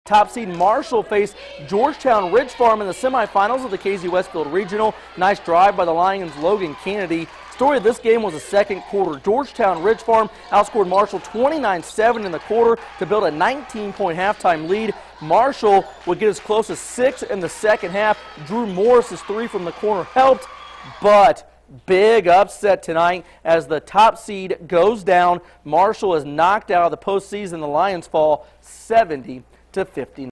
Top seed Marshall faced Georgetown Ridge Farm in the semifinals of the KZ Westfield Regional. Nice drive by the Lions' Logan Kennedy. Story of this game was the second quarter. Georgetown Ridge Farm outscored Marshall 29-7 in the quarter to build a 19-point halftime lead. Marshall would get as close as 6 in the second half. Drew Morris's 3 from the corner helped, but big upset tonight as the top seed goes down. Marshall is knocked out of the postseason. The Lions fall 70-59.